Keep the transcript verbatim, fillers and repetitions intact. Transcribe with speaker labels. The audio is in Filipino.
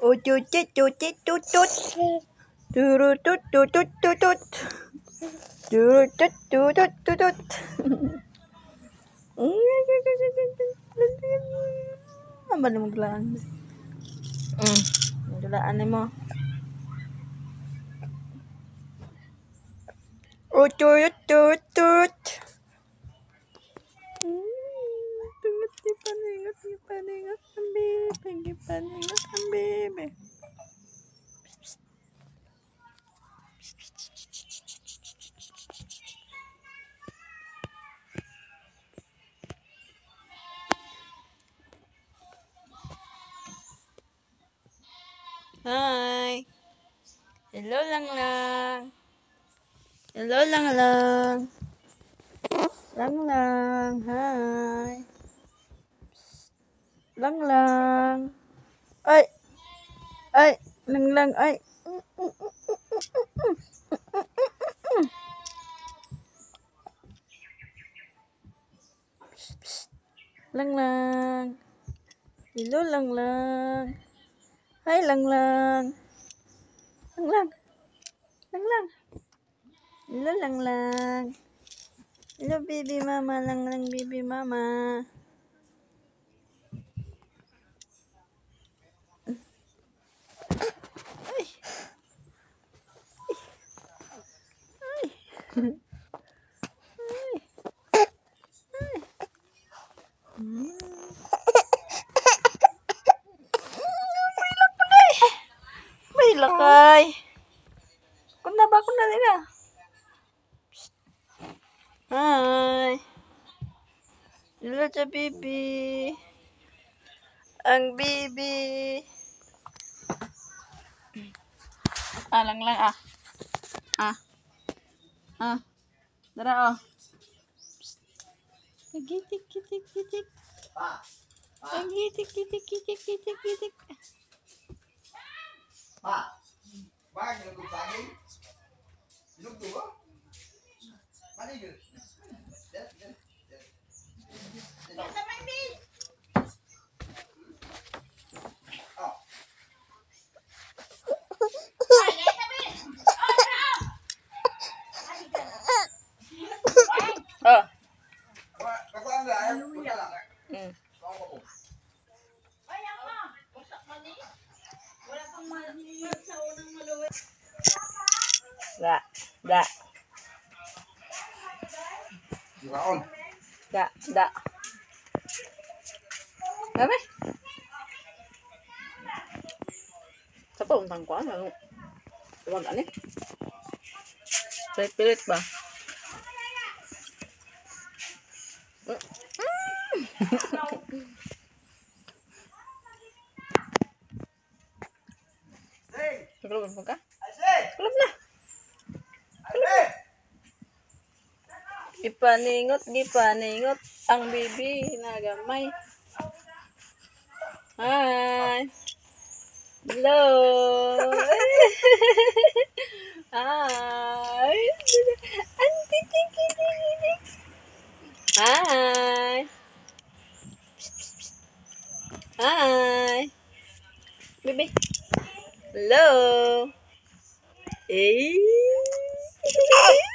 Speaker 1: Ucucit cucit tutut. Turutut tutut tutut. Turutut tutut tutut. Apa nama gelaan? Hmm, gelaan mo. Utut tutut. Tungat di paningat di paningat ang bebe, di paningat ang bebe. Hi. Hello lang lang. Hello lang lang. Lang lang. Hi. Lang lang. Ay. Ay, lang lang ay. Lang lang. Hello lang lang. Hi lang lang. Lang lang. Lang lang. Hello lang lang. Hello baby mama, lang lang baby mama. Ay. Ay. Ay. Ay. Hmm. May lakay. Kuna ba kuna nila? Hi. Hello sa baby. Ang baby. Ah, lang lang ah. Ah. Ah. Dara oh. Gitik gitik gitik. Ah. Gitik gitik gitik gitik gitik.
Speaker 2: Pa. Ba yung saging? Lugdo ba? Mali yun.
Speaker 1: Oh.
Speaker 2: Ako ang dahil. Punta lang.
Speaker 1: Hmm. Da, da.
Speaker 2: Yukaon.
Speaker 1: Da, da. Mami. Sa po untang ko ano? Wag ani. Pilit ba? Kelab mo ka? Kelab na. Gipaningot, gipaningot ang bibi nagamay. Hi. Hello. Hi. Auntie tiki tiki. Hi. Hi. Bibi. Hello. Eh.